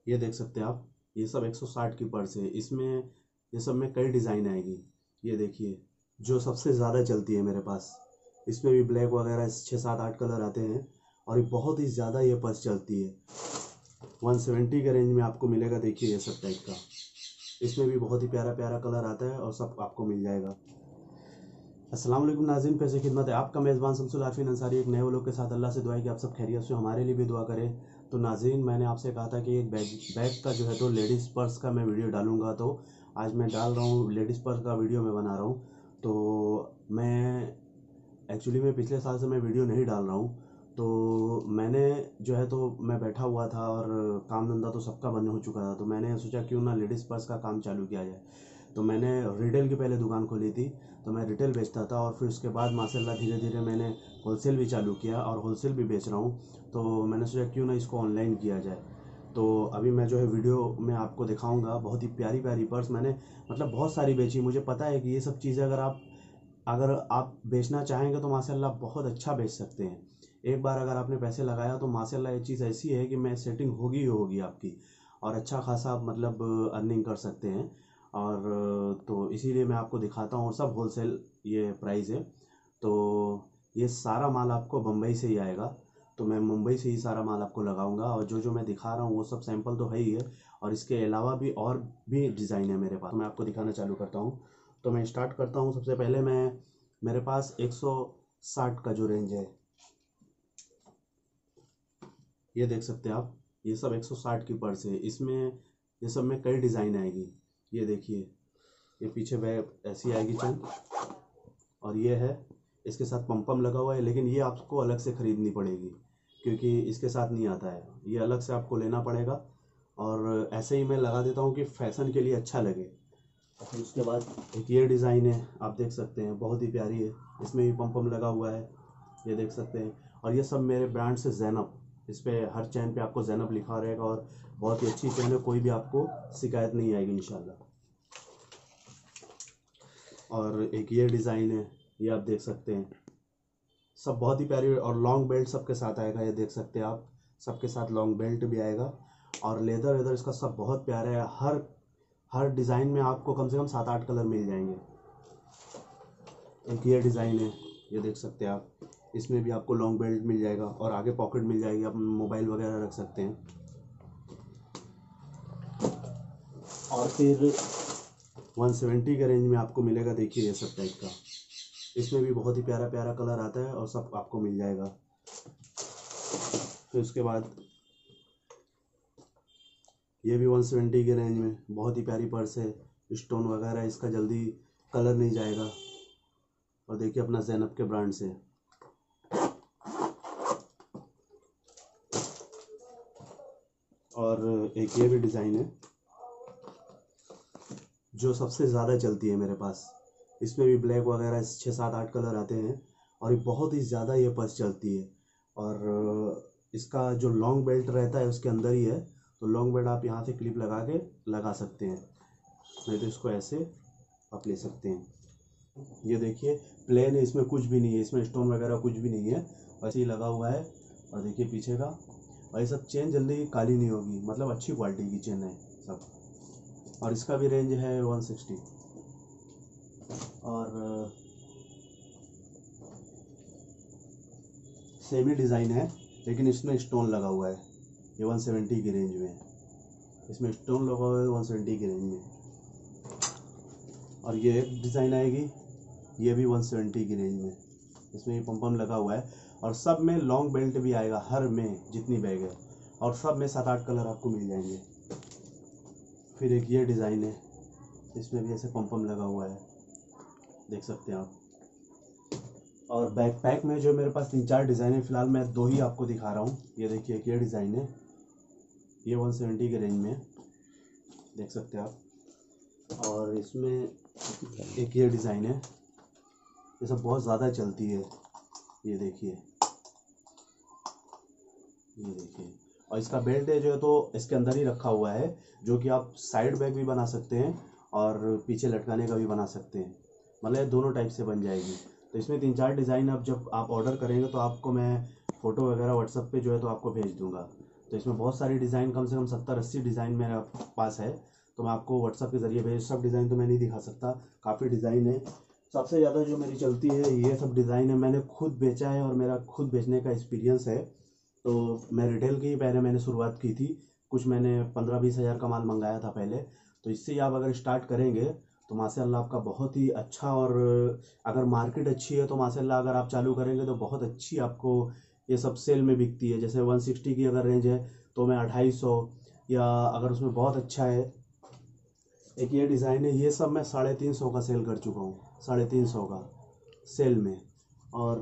ये देख सकते हैं आप, ये सब 160 की पर्स है। इसमें ये सब में कई डिज़ाइन आएगी। ये देखिए, जो सबसे ज़्यादा चलती है मेरे पास, इसमें भी ब्लैक वगैरह 6 7 8 कलर आते हैं और ये बहुत ही ज़्यादा ये पर्स चलती है। 170 के रेंज में आपको मिलेगा। देखिए ये सब टाइप का, इसमें भी बहुत ही प्यारा प्यारा कलर आता है और सब आपको मिल जाएगा। अस्सलाम वालेकुम नाज़रीन, पैसे खिदमत है आपका मेज़बान शमसुल आफरीन अंसारी एक नए व्लॉग के साथ। अल्लाह से दुआ है कि आप सब खैरियत से, हमारे लिए भी दुआ करें। तो नाज़रीन, मैंने आपसे कहा था कि एक बैग का जो है तो लेडीज़ पर्स का मैं वीडियो डालूंगा, तो आज मैं डाल रहा हूँ। लेडीज़ पर्स का वीडियो मैं बना रहा हूँ। तो मैं एक्चुअली मैं पिछले साल से मैं वीडियो नहीं डाल रहा हूँ। तो मैंने जो है तो मैं बैठा हुआ था और काम धंधा तो सबका बंद हो चुका था, तो मैंने सोचा क्यों ना लेडीज़ पर्स का काम चालू किया जाए। तो मैंने रिटेल की पहले दुकान खोली थी, तो मैं रिटेल बेचता था और फिर उसके बाद माशाल्लाह धीरे धीरे मैंने होलसेल भी चालू किया और होलसेल भी बेच रहा हूँ। तो मैंने सोचा क्यों ना इसको ऑनलाइन किया जाए। तो अभी मैं जो है वीडियो में आपको दिखाऊंगा। बहुत ही प्यारी प्यारी पर्स मैंने मतलब बहुत सारी बेची। मुझे पता है कि ये सब चीज़ें अगर आप बेचना चाहेंगे तो माशाल्लाह बहुत अच्छा बेच सकते हैं। एक बार अगर आपने पैसे लगाया तो माशाल्लाह ये चीज़ ऐसी है कि मैं सेटिंग होगी ही होगी आपकी, और अच्छा खासा आप मतलब अर्निंग कर सकते हैं। और तो इसीलिए मैं आपको दिखाता हूँ, और सब होलसेल ये प्राइस है। तो ये सारा माल आपको बम्बई से ही आएगा, तो मैं मुंबई से ही सारा माल आपको लगाऊंगा। और जो जो मैं दिखा रहा हूँ वो सब सैंपल तो है ही है, और इसके अलावा भी और भी डिज़ाइन है मेरे पास। तो मैं आपको दिखाना चालू करता हूँ। तो मैं स्टार्ट करता हूँ। सबसे पहले मेरे पास 160 का जो रेंज है, ये देख सकते हैं आप, ये सब 160 की पर्स है। इसमें ये सब में कई डिज़ाइन आएगी। ये देखिए, ये पीछे बैग ऐसी आएगी चंद, और ये है, इसके साथ पम लगा हुआ है, लेकिन ये आपको अलग से ख़रीदनी पड़ेगी क्योंकि इसके साथ नहीं आता है, ये अलग से आपको लेना पड़ेगा। और ऐसे ही मैं लगा देता हूँ कि फैशन के लिए अच्छा लगे। फिर उसके बाद एक ये डिज़ाइन है, आप देख सकते हैं, बहुत ही प्यारी है। इसमें भी पम लगा हुआ है, ये देख सकते हैं। और ये सब मेरे ब्रांड से ज़ैनब, इस पर हर चैन पे आपको ज़ैनब लिखा रहेगा, और बहुत ही अच्छी चैन है, कोई भी आपको शिकायत नहीं आएगी इंशाल्लाह। और एक ये डिज़ाइन है, ये आप देख सकते हैं, सब बहुत ही प्यारी। और लॉन्ग बेल्ट सबके साथ आएगा, ये देख सकते हैं आप, सबके साथ लॉन्ग बेल्ट भी आएगा। और लेदर वेदर इसका सब बहुत प्यारा है। हर हर डिज़ाइन में आपको कम से कम 7 8 कलर मिल जाएंगे। एक ये डिज़ाइन है, ये देख सकते हैं आप, इसमें भी आपको लॉन्ग बेल्ट मिल जाएगा और आगे पॉकेट मिल जाएगी, आप मोबाइल वगैरह रख सकते हैं। और फिर 170 के रेंज में आपको मिलेगा। देखिए ये सब टाइप का, इसमें भी बहुत ही प्यारा प्यारा कलर आता है और सब आपको मिल जाएगा। फिर उसके बाद ये भी 170 के रेंज में बहुत ही प्यारी पर्स है। स्टोन वगैरह इसका जल्दी कलर नहीं जाएगा। और देखिए अपना ज़ैनब के ब्रांड से। और एक ये भी डिज़ाइन है जो सबसे ज़्यादा चलती है मेरे पास। इसमें भी ब्लैक वगैरह 6 7 8 कलर आते हैं और ये बहुत ही ज़्यादा ये पर्स चलती है। और इसका जो लॉन्ग बेल्ट रहता है उसके अंदर ही है, तो लॉन्ग बेल्ट आप यहाँ से क्लिप लगा के लगा सकते हैं, नहीं तो इसको ऐसे आप ले सकते हैं। ये देखिए प्लेन है, इसमें कुछ भी नहीं है, इसमें स्टोन वगैरह कुछ भी नहीं है, ऐसे ही लगा हुआ है। और देखिए पीछे का, और ये सब चेन जल्दी काली नहीं होगी, मतलब अच्छी क्वालिटी की चेन है सब। और इसका भी रेंज है 160। और सेम ही डिज़ाइन है लेकिन इसमें स्टोन लगा हुआ है। ये 170 की रेंज में, इसमें स्टोन लगा हुआ है 170 की रेंज में। और ये एक डिज़ाइन आएगी, ये भी 170 की रेंज में, इसमें पम लगा हुआ है। और सब में लॉन्ग बेल्ट भी आएगा, हर में जितनी बैग है, और सब में 7 8 कलर आपको मिल जाएंगे। फिर एक ये डिज़ाइन है, इसमें भी ऐसे पम लगा हुआ है, देख सकते हैं आप। और बैकपैक में जो मेरे पास 3 4 डिज़ाइन है, फ़िलहाल मैं 2 ही आपको दिखा रहा हूँ। ये देखिए एक ये डिज़ाइन है, ये 170 के रेंज में, देख सकते हैं आप। और इसमें एक ये डिज़ाइन है, ये सब बहुत ज़्यादा चलती है। ये देखिए, ये देखिए। और इसका बेल्ट है जो है तो इसके अंदर ही रखा हुआ है, जो कि आप साइड बैग भी बना सकते हैं और पीछे लटकाने का भी बना सकते हैं, मतलब दोनों टाइप से बन जाएगी। तो इसमें 3 4 डिज़ाइन, अब जब आप ऑर्डर करेंगे तो आपको मैं फ़ोटो वगैरह व्हाट्सएप पे जो है तो आपको भेज दूँगा। तो इसमें बहुत सारी डिज़ाइन, कम से कम 70-80 डिज़ाइन मेरे पास है। तो मैं आपको व्हाट्सअप के ज़रिए भेज, सब डिज़ाइन तो मैं नहीं दिखा सकता, काफ़ी डिज़ाइन है। सबसे ज़्यादा जो मेरी चलती है ये सब डिज़ाइन है, मैंने खुद बेचा है और मेरा खुद बेचने का एक्सपीरियंस है। तो मैं रिटेल की ही पहले मैंने शुरुआत की थी, कुछ मैंने 15-20 हज़ार का माल मंगाया था पहले। तो इससे ही आप अगर स्टार्ट करेंगे तो माशाल्लाह आपका बहुत ही अच्छा, और अगर मार्केट अच्छी है तो माशाल्लाह अगर आप चालू करेंगे तो बहुत अच्छी आपको ये सब सेल में बिकती है। जैसे 160 की अगर रेंज है तो मैं 250, या अगर उसमें बहुत अच्छा है, एक ये डिज़ाइन है, ये सब मैं 350 का सेल कर चुका हूँ, 350 का सेल में। और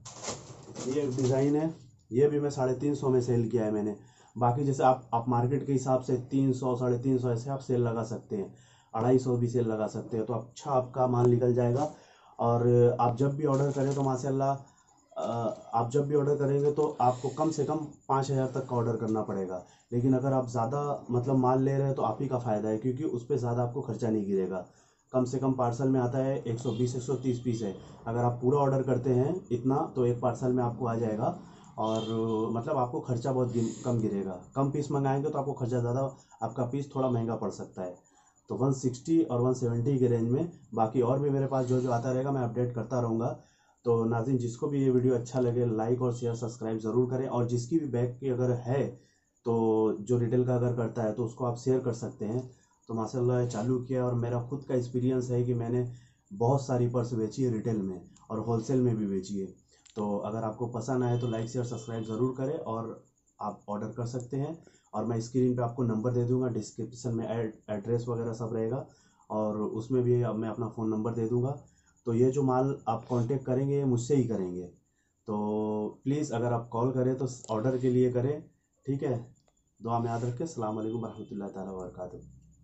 ये एक डिज़ाइन है, ये भी मैं 350 में सेल किया है मैंने। बाकी जैसे आप मार्केट के हिसाब से 300, 350 ऐसे आप सेल लगा सकते हैं, 250 भी सेल लगा सकते हैं, तो अच्छा आपका माल निकल जाएगा। और आप जब भी ऑर्डर करें तो माशाल्लाह आप जब भी ऑर्डर करेंगे तो आपको कम से कम 5000 तक का ऑर्डर करना पड़ेगा। लेकिन अगर आप ज़्यादा मतलब माल ले रहे हैं तो आप ही का फ़ायदा है, क्योंकि उस पर ज़्यादा आपको खर्चा नहीं गिरेगा। कम से कम पार्सल में आता है 120-130 पीस है, अगर आप पूरा ऑर्डर करते हैं इतना तो एक पार्सल में आपको आ जाएगा। और मतलब आपको खर्चा बहुत कम गिरेगा। कम पीस मंगाएंगे तो आपको खर्चा ज़्यादा, आपका पीस थोड़ा महंगा पड़ सकता है। तो 160 और 170 के रेंज में, बाकी और भी मेरे पास जो आता रहेगा मैं अपडेट करता रहूँगा। तो नाज़रीन, जिसको भी ये वीडियो अच्छा लगे लाइक और शेयर सब्सक्राइब ज़रूर करें, और जिसकी भी बैग की अगर है तो जो रिटेल का अगर करता है तो उसको आप शेयर कर सकते हैं। तो माशाल्लाह चालू किया, और मेरा खुद का एक्सपीरियंस है कि मैंने बहुत सारी पर्स बेची है रिटेल में और होलसेल में भी बेची है। तो अगर आपको पसंद आए तो लाइक शेयर सब्सक्राइब ज़रूर करें और आप ऑर्डर कर सकते हैं। और मैं स्क्रीन पे आपको नंबर दे दूंगा, डिस्क्रिप्शन में एड्रेस वगैरह सब रहेगा, और उसमें भी अब मैं अपना फ़ोन नंबर दे दूंगा। तो ये जो माल आप कांटेक्ट करेंगे ये मुझसे ही करेंगे। तो प्लीज़ अगर आप कॉल करें तो ऑर्डर के लिए करें, ठीक है। दुआ में याद रखें। अस्सलाम वालेकुम वरहमतुल्लाहि ताला वबरकातुहू।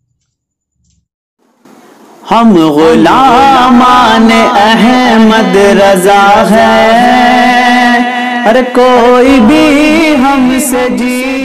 हम गुलामान अहमद रजा है, हर कोई भी हमसे जी